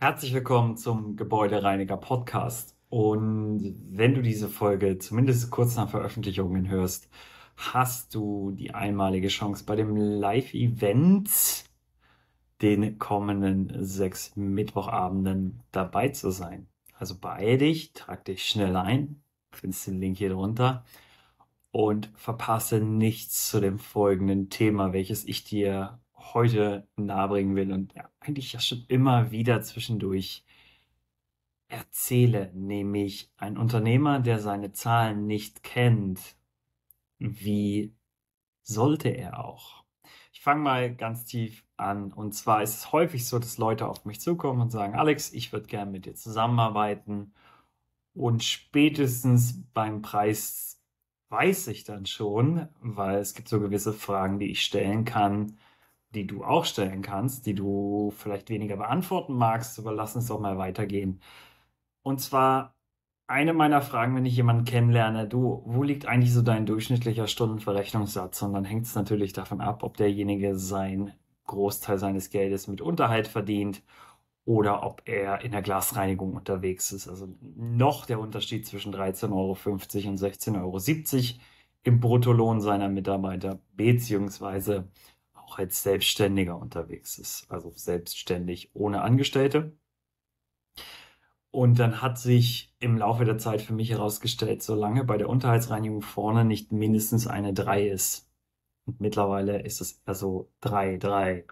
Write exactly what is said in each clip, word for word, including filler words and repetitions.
Herzlich willkommen zum Gebäudereiniger Podcast. Und wenn du diese Folge zumindest kurz nach Veröffentlichungen hörst, hast du die einmalige Chance, bei dem Live-Event den kommenden sechs Mittwochabenden dabei zu sein. Also beeil dich, trag dich schnell ein, findest den Link hier drunter und verpasse nichts zu dem folgenden Thema, welches ich dir heute nahebringen will und ja, eigentlich ja schon immer wieder zwischendurch erzähle, nämlich ein Unternehmer, der seine Zahlen nicht kennt, wie sollte er auch? Ich fange mal ganz tief an. Und zwar ist es häufig so, dass Leute auf mich zukommen und sagen, Alex, ich würde gerne mit dir zusammenarbeiten. Und spätestens beim Preis weiß ich dann schon, weil es gibt so gewisse Fragen, die ich stellen kann, die du auch stellen kannst, die du vielleicht weniger beantworten magst, aber lass uns doch mal weitergehen. Und zwar eine meiner Fragen, wenn ich jemanden kennenlerne, du, wo liegt eigentlich so dein durchschnittlicher Stundenverrechnungssatz? Und dann hängt es natürlich davon ab, ob derjenige sein Großteil seines Geldes mit Unterhalt verdient oder ob er in der Glasreinigung unterwegs ist. Also noch der Unterschied zwischen dreizehn Euro fünfzig und sechzehn Euro siebzig im Bruttolohn seiner Mitarbeiter, beziehungsweise auch als Selbstständiger unterwegs ist, also selbstständig ohne Angestellte. Und dann hat sich im Laufe der Zeit für mich herausgestellt, solange bei der Unterhaltsreinigung vorne nicht mindestens eine drei ist, und mittlerweile ist es also drei drei,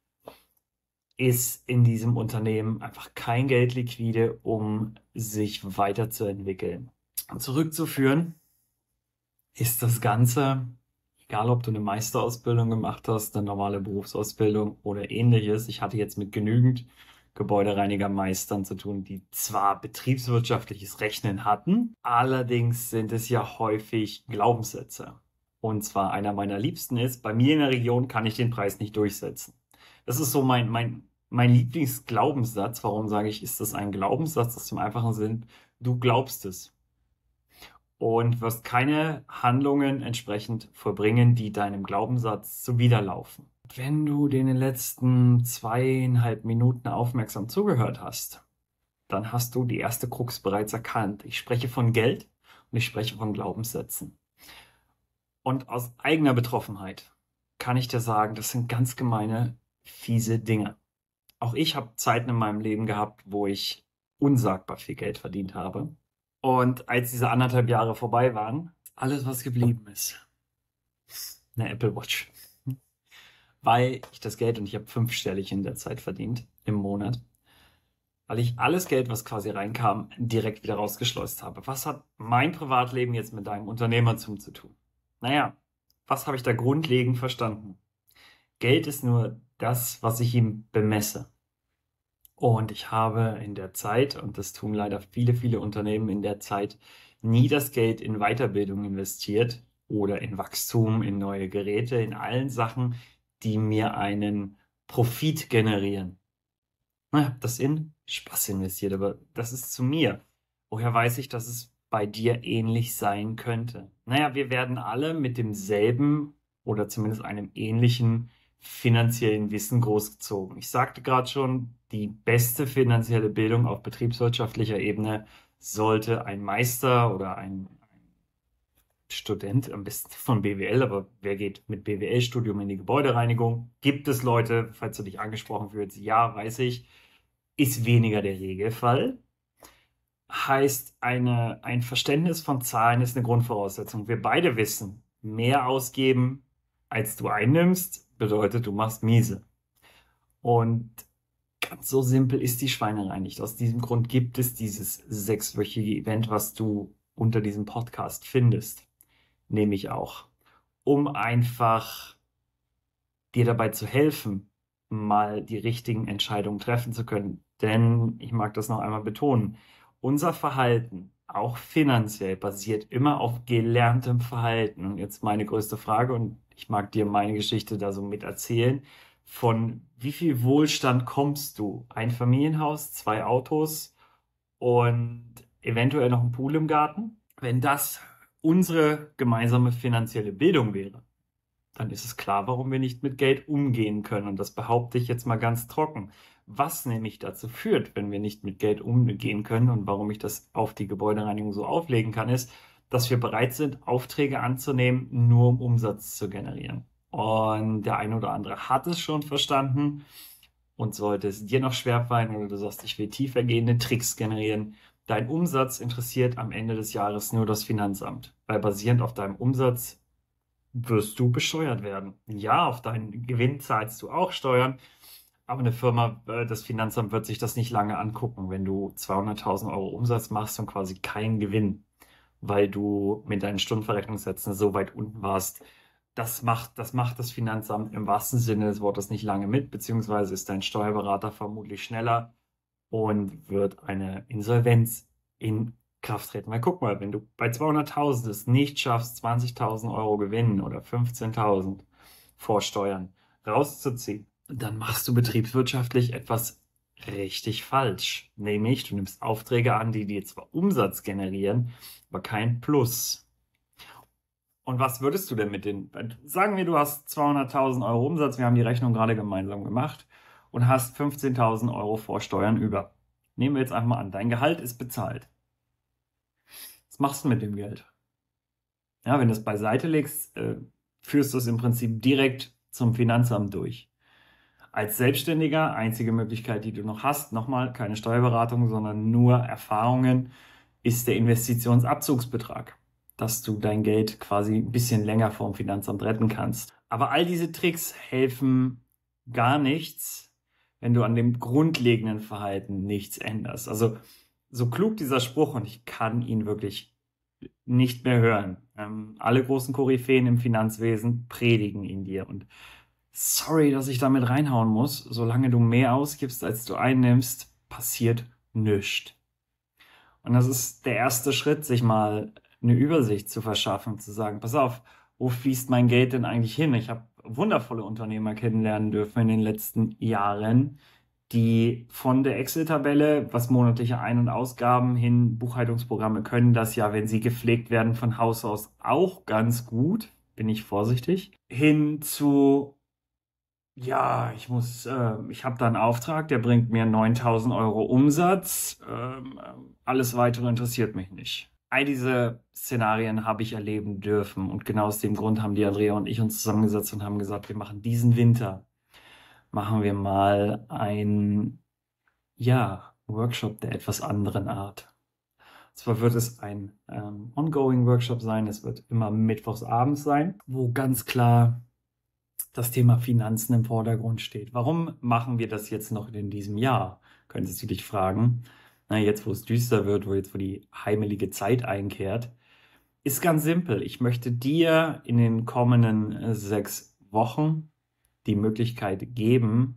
ist in diesem Unternehmen einfach kein Geld liquide, um sich weiterzuentwickeln. Zurückzuführen ist das Ganze, egal ob du eine Meisterausbildung gemacht hast, eine normale Berufsausbildung oder ähnliches. Ich hatte jetzt mit genügend Gebäudereinigermeistern zu tun, die zwar betriebswirtschaftliches Rechnen hatten, allerdings sind es ja häufig Glaubenssätze. Und zwar einer meiner liebsten ist, bei mir in der Region kann ich den Preis nicht durchsetzen. Das ist so mein, mein, mein Lieblingsglaubenssatz. Warum sage ich, ist das ein Glaubenssatz? Aus dem einfachen Sinn, du glaubst es und wirst keine Handlungen entsprechend vollbringen, die deinem Glaubenssatz zuwiderlaufen. Wenn du den letzten zweieinhalb Minuten aufmerksam zugehört hast, dann hast du die erste Krux bereits erkannt. Ich spreche von Geld und ich spreche von Glaubenssätzen. Und aus eigener Betroffenheit kann ich dir sagen, das sind ganz gemeine, fiese Dinge. Auch ich habe Zeiten in meinem Leben gehabt, wo ich unsagbar viel Geld verdient habe. Und als diese anderthalb Jahre vorbei waren, alles, was geblieben ist, eine Apple Watch. Weil ich das Geld, und ich habe fünfstellig in der Zeit verdient, im Monat, weil ich alles Geld, was quasi reinkam, direkt wieder rausgeschleust habe. Was hat mein Privatleben jetzt mit deinem Unternehmertum zu tun? Naja, was habe ich da grundlegend verstanden? Geld ist nur das, was ich ihm bemesse. Und ich habe in der Zeit, und das tun leider viele, viele Unternehmen in der Zeit, nie das Geld in Weiterbildung investiert oder in Wachstum, in neue Geräte, in allen Sachen, die mir einen Profit generieren. Ich habe das in Spaß investiert, aber das ist zu mir. Woher weiß ich, dass es bei dir ähnlich sein könnte? Naja, wir werden alle mit demselben oder zumindest einem ähnlichen finanziellen Wissen großgezogen. Ich sagte gerade schon, die beste finanzielle Bildung auf betriebswirtschaftlicher Ebene sollte ein Meister oder ein Student, am besten von B W L, aber wer geht mit B W L-Studium in die Gebäudereinigung? Gibt es Leute, falls du dich angesprochen fühlst? Ja, weiß ich, ist weniger der Regelfall. Heißt, eine, ein Verständnis von Zahlen ist eine Grundvoraussetzung. Wir beide wissen, mehr ausgeben, als du einnimmst, bedeutet, du machst miese. Und ganz so simpel ist die Schweinerei nicht. Aus diesem Grund gibt es dieses sechswöchige Event, was du unter diesem Podcast findest. Nehme ich auch, um einfach dir dabei zu helfen, mal die richtigen Entscheidungen treffen zu können. Denn, ich mag das noch einmal betonen, unser Verhalten, auch finanziell, basiert immer auf gelerntem Verhalten. Und jetzt meine größte Frage, und ich mag dir meine Geschichte da so mit erzählen, von wie viel Wohlstand kommst du? Ein Familienhaus, zwei Autos und eventuell noch ein Pool im Garten? Wenn das unsere gemeinsame finanzielle Bildung wäre, dann ist es klar, warum wir nicht mit Geld umgehen können. Und das behaupte ich jetzt mal ganz trocken. Was nämlich dazu führt, wenn wir nicht mit Geld umgehen können und warum ich das auf die Gebäudereinigung so auflegen kann, ist, dass wir bereit sind, Aufträge anzunehmen, nur um Umsatz zu generieren. Und der eine oder andere hat es schon verstanden. Und sollte es dir noch schwerfallen oder du sagst, ich will tiefergehende Tricks generieren, dein Umsatz interessiert am Ende des Jahres nur das Finanzamt. Weil basierend auf deinem Umsatz wirst du besteuert werden. Ja, auf deinen Gewinn zahlst du auch Steuern, aber eine Firma, äh, das Finanzamt wird sich das nicht lange angucken, wenn du zweihunderttausend Euro Umsatz machst und quasi keinen Gewinn, weil du mit deinen Stundenverrechnungssätzen so weit unten warst. Das macht, das macht das Finanzamt im wahrsten Sinne des Wortes nicht lange mit, beziehungsweise ist dein Steuerberater vermutlich schneller und wird eine Insolvenz in Kraft treten. Weil guck mal, wenn du bei zweihunderttausend es nicht schaffst, zwanzigtausend Euro Gewinn oder fünfzehntausend vor Steuern rauszuziehen, dann machst du betriebswirtschaftlich etwas richtig falsch. Nämlich, du nimmst Aufträge an, die dir zwar Umsatz generieren, aber kein Plus. Und was würdest du denn mit den, sagen wir, du hast zweihunderttausend Euro Umsatz, wir haben die Rechnung gerade gemeinsam gemacht und hast fünfzehntausend Euro vor Steuern über. Nehmen wir jetzt einfach mal an, dein Gehalt ist bezahlt. Was machst du mit dem Geld? Ja, wenn du es beiseite legst, äh, führst du es im Prinzip direkt zum Finanzamt durch. Als Selbstständiger, einzige Möglichkeit, die du noch hast, nochmal keine Steuerberatung, sondern nur Erfahrungen, ist der Investitionsabzugsbetrag, dass du dein Geld quasi ein bisschen länger vom Finanzamt retten kannst. Aber all diese Tricks helfen gar nichts, wenn du an dem grundlegenden Verhalten nichts änderst. Also so klug dieser Spruch, und ich kann ihn wirklich nicht mehr hören. Ähm, alle großen Koryphäen im Finanzwesen predigen ihn dir. Und sorry, dass ich damit reinhauen muss, solange du mehr ausgibst, als du einnimmst, passiert nichts. Und das ist der erste Schritt, sich mal eine Übersicht zu verschaffen, zu sagen, pass auf, wo fließt mein Geld denn eigentlich hin? Ich habe wundervolle Unternehmer kennenlernen dürfen in den letzten Jahren, die von der Excel-Tabelle, was monatliche Ein- und Ausgaben hin, Buchhaltungsprogramme können das ja, wenn sie gepflegt werden, von Haus aus auch ganz gut, bin ich vorsichtig, hin zu, ja, ich muss, äh, ich habe da einen Auftrag, der bringt mir neuntausend Euro Umsatz, ähm, alles weitere interessiert mich nicht. All diese Szenarien habe ich erleben dürfen und genau aus dem Grund haben die Andrea und ich uns zusammengesetzt und haben gesagt, wir machen diesen Winter, machen wir mal ein, ja, Workshop der etwas anderen Art. Zwar wird es ein ähm, ongoing Workshop sein, es wird immer mittwochs abends sein, wo ganz klar das Thema Finanzen im Vordergrund steht. Warum machen wir das jetzt noch in diesem Jahr? Könntest du dich fragen. Na, jetzt, wo es düster wird, wo jetzt, wo die heimelige Zeit einkehrt, ist ganz simpel. Ich möchte dir in den kommenden äh, sechs Wochen die Möglichkeit geben,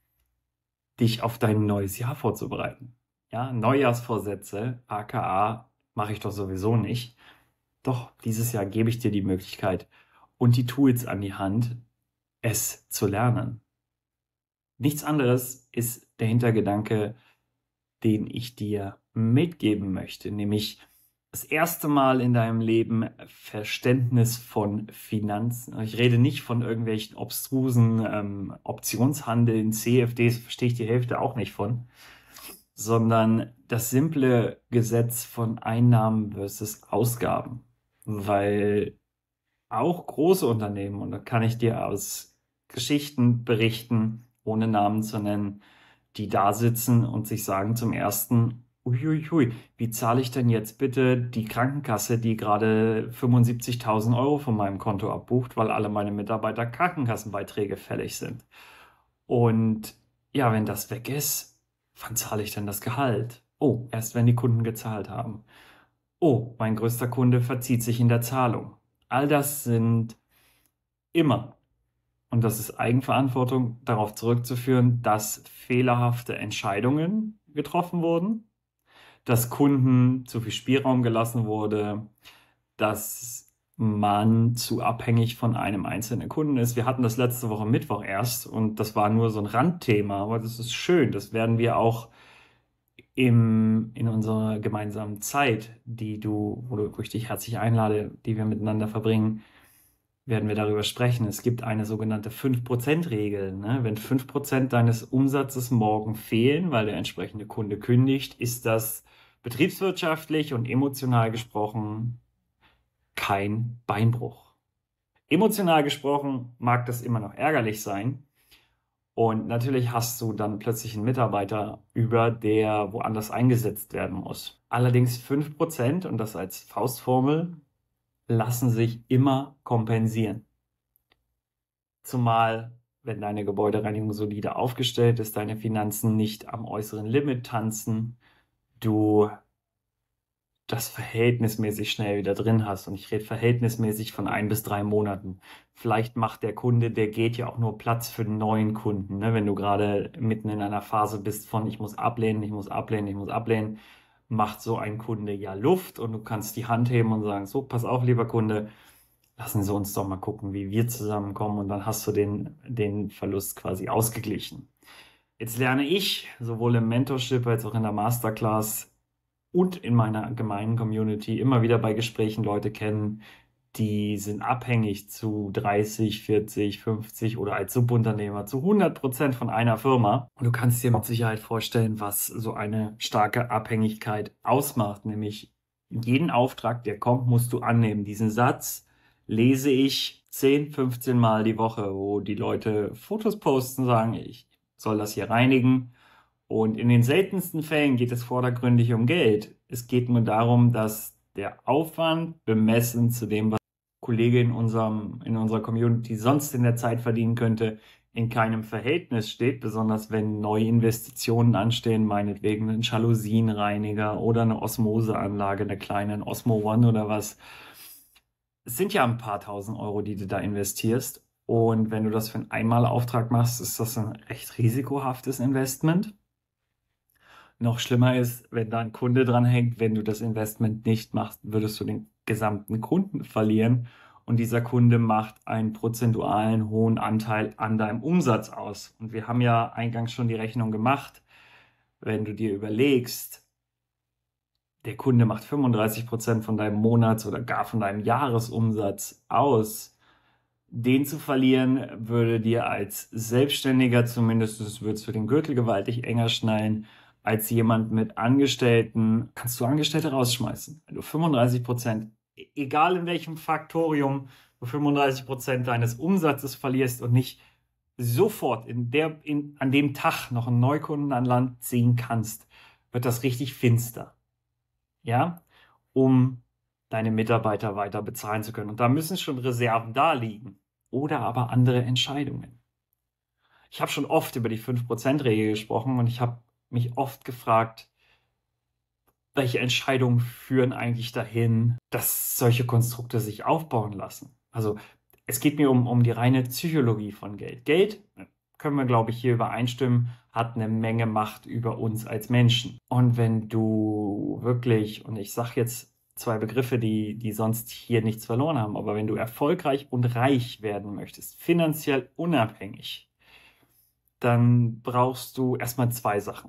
dich auf dein neues Jahr vorzubereiten. Ja, Neujahrsvorsätze, aka mache ich doch sowieso nicht. Doch dieses Jahr gebe ich dir die Möglichkeit und die Tools an die Hand, es zu lernen. Nichts anderes ist der Hintergedanke, den ich dir mitgeben möchte, nämlich das erste Mal in deinem Leben Verständnis von Finanzen. Ich rede nicht von irgendwelchen obstrusen ähm, Optionshandeln, C F Ds, verstehe ich die Hälfte auch nicht von, sondern das simple Gesetz von Einnahmen versus Ausgaben. Weil auch große Unternehmen, und da kann ich dir aus Geschichten berichten, ohne Namen zu nennen, die da sitzen und sich sagen zum ersten, uiuiui, wie zahle ich denn jetzt bitte die Krankenkasse, die gerade fünfundsiebzigtausend Euro von meinem Konto abbucht, weil alle meine Mitarbeiter Krankenkassenbeiträge fällig sind. Und ja, wenn das weg ist, wann zahle ich denn das Gehalt? Oh, erst wenn die Kunden gezahlt haben. Oh, mein größter Kunde verzieht sich in der Zahlung. All das sind immer, und das ist Eigenverantwortung, darauf zurückzuführen, dass fehlerhafte Entscheidungen getroffen wurden, dass Kunden zu viel Spielraum gelassen wurde, dass man zu abhängig von einem einzelnen Kunden ist. Wir hatten das letzte Woche Mittwoch erst und das war nur so ein Randthema, aber das ist schön. Das werden wir auch im, in unserer gemeinsamen Zeit, die du, wo, du, wo ich dich herzlich einlade, die wir miteinander verbringen, werden wir darüber sprechen. Es gibt eine sogenannte fünf Prozent Regel. Ne? Wenn fünf Prozent deines Umsatzes morgen fehlen, weil der entsprechende Kunde kündigt, ist das betriebswirtschaftlich und emotional gesprochen kein Beinbruch. Emotional gesprochen mag das immer noch ärgerlich sein. Und natürlich hast du dann plötzlich einen Mitarbeiter über, der woanders eingesetzt werden muss. Allerdings fünf Prozent, und das als Faustformel, lassen sich immer kompensieren. Zumal, wenn deine Gebäudereinigung solide aufgestellt ist, deine Finanzen nicht am äußeren Limit tanzen, du das verhältnismäßig schnell wieder drin hast. Und ich rede verhältnismäßig von ein bis drei Monaten. Vielleicht macht der Kunde, der geht ja auch nur Platz für einen neuen Kunden. Ne? Wenn du gerade mitten in einer Phase bist von ich muss ablehnen, ich muss ablehnen, ich muss ablehnen, macht so ein Kunde ja Luft und du kannst die Hand heben und sagen, so, pass auf, lieber Kunde, lassen Sie uns doch mal gucken, wie wir zusammenkommen, und dann hast du den, den Verlust quasi ausgeglichen. Jetzt lerne ich sowohl im Mentorship als auch in der Masterclass und in meiner gemeinen Community immer wieder bei Gesprächen Leute kennen, die sind abhängig zu dreißig, vierzig, fünfzig oder als Subunternehmer zu hundert Prozent von einer Firma. Und du kannst dir mit Sicherheit vorstellen, was so eine starke Abhängigkeit ausmacht. Nämlich jeden Auftrag, der kommt, musst du annehmen. Diesen Satz lese ich zehn, fünfzehn Mal die Woche, wo die Leute Fotos posten, sagen, ich soll das hier reinigen. Und in den seltensten Fällen geht es vordergründig um Geld. Es geht nur darum, dass der Aufwand bemessen zu dem, was ein Kollege in unserem, in unserer Community sonst in der Zeit verdienen könnte, in keinem Verhältnis steht, besonders wenn neue Investitionen anstehen, meinetwegen ein Jalousienreiniger oder eine Osmoseanlage, eine kleine, ein Osmo One oder was. Es sind ja ein paar tausend Euro, die du da investierst. Und wenn du das für einen Einmalauftrag machst, ist das ein recht risikohaftes Investment. Noch schlimmer ist, wenn da ein Kunde dran hängt, wenn du das Investment nicht machst, würdest du den gesamten Kunden verlieren. Und dieser Kunde macht einen prozentualen hohen Anteil an deinem Umsatz aus. Und wir haben ja eingangs schon die Rechnung gemacht. Wenn du dir überlegst, der Kunde macht fünfunddreißig Prozent von deinem Monats- oder gar von deinem Jahresumsatz aus, den zu verlieren, würde dir als Selbstständiger zumindest, es würde es für den Gürtel gewaltig enger schnallen. Als jemand mit Angestellten kannst du Angestellte rausschmeißen. Wenn du fünfunddreißig Prozent, egal in welchem Faktorium, du fünfunddreißig Prozent deines Umsatzes verlierst und nicht sofort in der, in, an dem Tag noch einen Neukunden an Land ziehen kannst, wird das richtig finster. Ja, um deine Mitarbeiter weiter bezahlen zu können. Und da müssen schon Reserven da liegen oder aber andere Entscheidungen. Ich habe schon oft über die fünf Prozent Regel gesprochen und ich habe mich oft gefragt, welche Entscheidungen führen eigentlich dahin, dass solche Konstrukte sich aufbauen lassen. Also es geht mir um, um die reine Psychologie von Geld. Geld, können wir, glaube ich, hier übereinstimmen, hat eine Menge Macht über uns als Menschen. Und wenn du wirklich, und ich sage jetzt zwei Begriffe, die, die sonst hier nichts verloren haben, aber wenn du erfolgreich und reich werden möchtest, finanziell unabhängig, dann brauchst du erstmal zwei Sachen.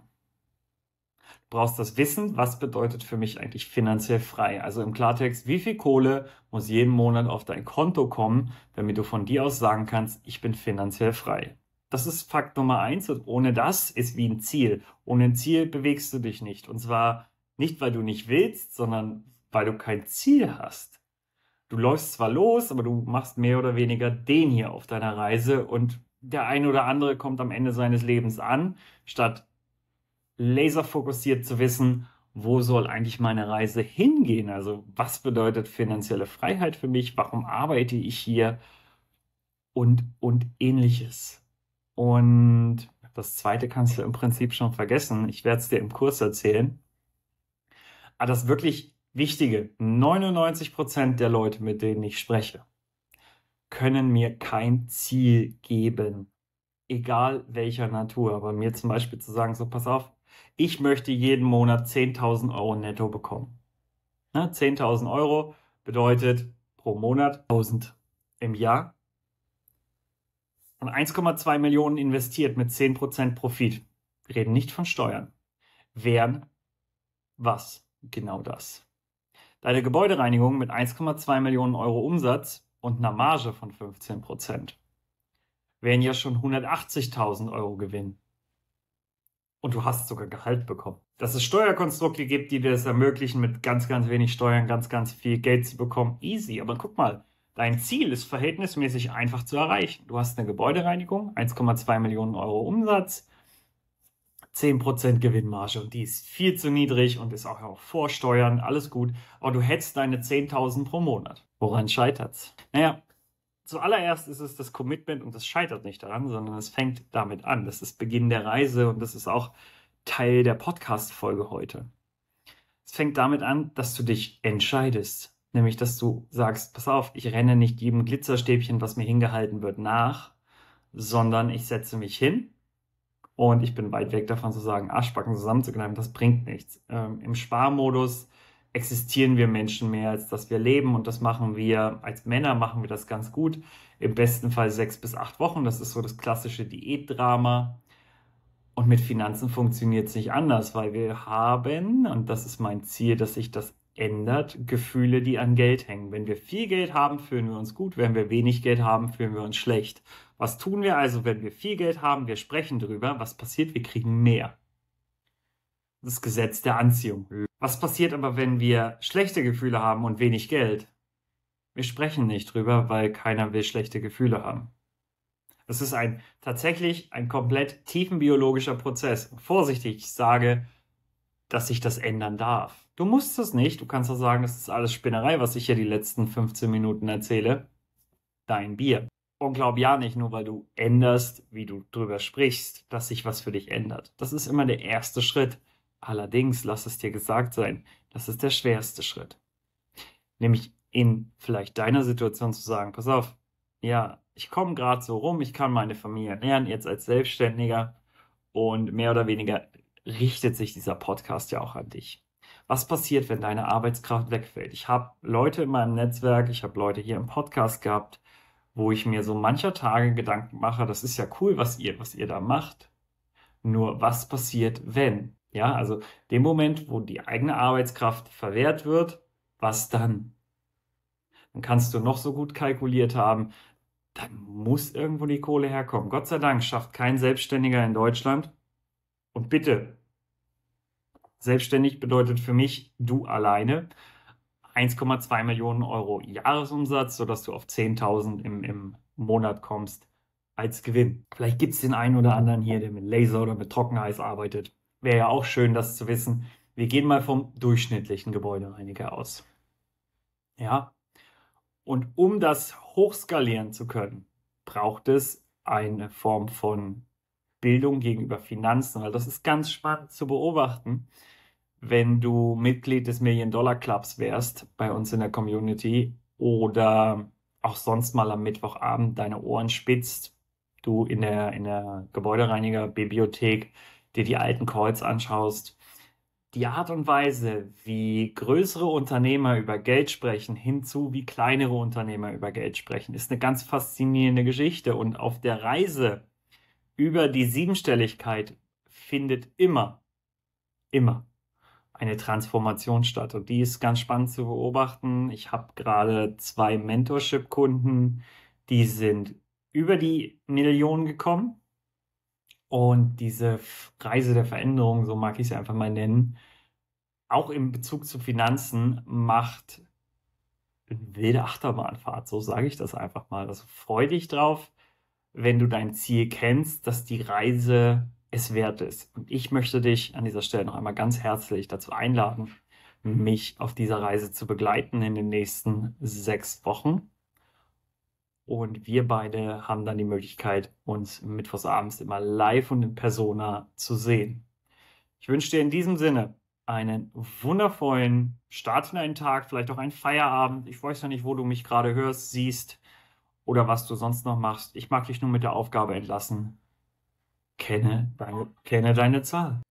Du brauchst das Wissen, was bedeutet für mich eigentlich finanziell frei? Also im Klartext, wie viel Kohle muss jeden Monat auf dein Konto kommen, damit du von dir aus sagen kannst, ich bin finanziell frei. Das ist Fakt Nummer eins, und ohne das ist wie ein Ziel. Ohne ein Ziel bewegst du dich nicht. Und zwar nicht, weil du nicht willst, sondern weil du kein Ziel hast. Du läufst zwar los, aber du machst mehr oder weniger den hier auf deiner Reise, und der eine oder andere kommt am Ende seines Lebens an, statt laserfokussiert zu wissen, wo soll eigentlich meine Reise hingehen? Also was bedeutet finanzielle Freiheit für mich? Warum arbeite ich hier? Und, und ähnliches. Und das zweite kannst du im Prinzip schon vergessen. Ich werde es dir im Kurs erzählen. Aber das wirklich Wichtige, neunundneunzig Prozent der Leute, mit denen ich spreche, können mir kein Ziel geben. Egal welcher Natur. Bei mir zum Beispiel zu sagen, so pass auf, ich möchte jeden Monat zehntausend Euro netto bekommen. Ne? zehntausend Euro bedeutet pro Monat tausend im Jahr. Und eins Komma zwei Millionen investiert mit zehn Prozent Profit. Wir reden nicht von Steuern. Wären was? Genau das. Deine Gebäudereinigung mit eins Komma zwei Millionen Euro Umsatz und einer Marge von fünfzehn Prozent wären ja schon hundertachtzigtausend Euro Gewinn. Und du hast sogar Gehalt bekommen. Dass es Steuerkonstrukte gibt, die dir es ermöglichen, mit ganz, ganz wenig Steuern ganz, ganz viel Geld zu bekommen. Easy. Aber guck mal, dein Ziel ist verhältnismäßig einfach zu erreichen. Du hast eine Gebäudereinigung, eins Komma zwei Millionen Euro Umsatz, zehn Prozent Gewinnmarge. Und die ist viel zu niedrig und ist auch, auch vor Steuern, alles gut. Aber du hättest deine zehntausend pro Monat. Woran scheitert's? Naja, zuallererst ist es das Commitment und das scheitert nicht daran, sondern es fängt damit an. Das ist Beginn der Reise und das ist auch Teil der Podcast-Folge heute. Es fängt damit an, dass du dich entscheidest. Nämlich, dass du sagst, pass auf, ich renne nicht jedem Glitzerstäbchen, was mir hingehalten wird, nach, sondern ich setze mich hin und ich bin weit weg davon zu sagen, Arschbacken zusammenzukneifen, das bringt nichts. Ähm, Im Sparmodus existieren wir Menschen mehr, als dass wir leben und das machen wir, als Männer machen wir das ganz gut. Im besten Fall sechs bis acht Wochen, das ist so das klassische Diätdrama. Und mit Finanzen funktioniert es nicht anders, weil wir haben, und das ist mein Ziel, dass sich das ändert, Gefühle, die an Geld hängen. Wenn wir viel Geld haben, fühlen wir uns gut. Wenn wir wenig Geld haben, fühlen wir uns schlecht. Was tun wir also, wenn wir viel Geld haben? Wir sprechen drüber. Was passiert? Wir kriegen mehr. Das Gesetz der Anziehung. Was passiert aber, wenn wir schlechte Gefühle haben und wenig Geld? Wir sprechen nicht drüber, weil keiner will schlechte Gefühle haben. Das ist ein tatsächlich ein komplett tiefenbiologischer Prozess. Vorsichtig, ich sage, dass sich das ändern darf. Du musst es nicht. Du kannst auch sagen, das ist alles Spinnerei, was ich hier die letzten fünfzehn Minuten erzähle. Dein Bier. Und glaub ja nicht, nur weil du änderst, wie du drüber sprichst, dass sich was für dich ändert. Das ist immer der erste Schritt. Allerdings, lass es dir gesagt sein, das ist der schwerste Schritt. Nämlich in vielleicht deiner Situation zu sagen, pass auf, ja, ich komme gerade so rum, ich kann meine Familie ernähren, jetzt als Selbstständiger und mehr oder weniger richtet sich dieser Podcast ja auch an dich. Was passiert, wenn deine Arbeitskraft wegfällt? Ich habe Leute in meinem Netzwerk, ich habe Leute hier im Podcast gehabt, wo ich mir so mancher Tage Gedanken mache, das ist ja cool, was ihr, was ihr da macht. Nur was passiert, wenn? Ja, also dem Moment, wo die eigene Arbeitskraft verwehrt wird, was dann? Dann kannst du noch so gut kalkuliert haben, dann muss irgendwo die Kohle herkommen. Gott sei Dank schafft kein Selbstständiger in Deutschland. Und bitte, selbstständig bedeutet für mich, du alleine, eins Komma zwei Millionen Euro Jahresumsatz, sodass du auf zehntausend im, im Monat kommst als Gewinn. Vielleicht gibt es den einen oder anderen hier, der mit Laser oder mit Trockeneis arbeitet. Wäre ja auch schön, das zu wissen. Wir gehen mal vom durchschnittlichen Gebäudereiniger aus. Ja. Und um das hochskalieren zu können, braucht es eine Form von Bildung gegenüber Finanzen, weil das ist ganz spannend zu beobachten, wenn du Mitglied des Million-Dollar-Clubs wärst bei uns in der Community oder auch sonst mal am Mittwochabend deine Ohren spitzt, du in der, in der Gebäudereiniger-Bibliothek dir die alten Calls anschaust. Die Art und Weise, wie größere Unternehmer über Geld sprechen, hinzu wie kleinere Unternehmer über Geld sprechen, ist eine ganz faszinierende Geschichte. Und auf der Reise über die Siebenstelligkeit findet immer, immer eine Transformation statt. Und die ist ganz spannend zu beobachten. Ich habe gerade zwei Mentorship-Kunden, die sind über die Million gekommen. Und diese Reise der Veränderung, so mag ich sie einfach mal nennen, auch im Bezug zu Finanzen, macht eine wilde Achterbahnfahrt, so sage ich das einfach mal. Also freu dich drauf, wenn du dein Ziel kennst, dass die Reise es wert ist. Und ich möchte dich an dieser Stelle noch einmal ganz herzlich dazu einladen, mich auf dieser Reise zu begleiten in den nächsten sechs Wochen. Und wir beide haben dann die Möglichkeit, uns mittwochsabends immer live und in Persona zu sehen. Ich wünsche dir in diesem Sinne einen wundervollen Start in einen Tag, vielleicht auch einen Feierabend. Ich weiß ja nicht, wo du mich gerade hörst, siehst oder was du sonst noch machst. Ich mag dich nur mit der Aufgabe entlassen. Kenne deine, kenne deine Zahl.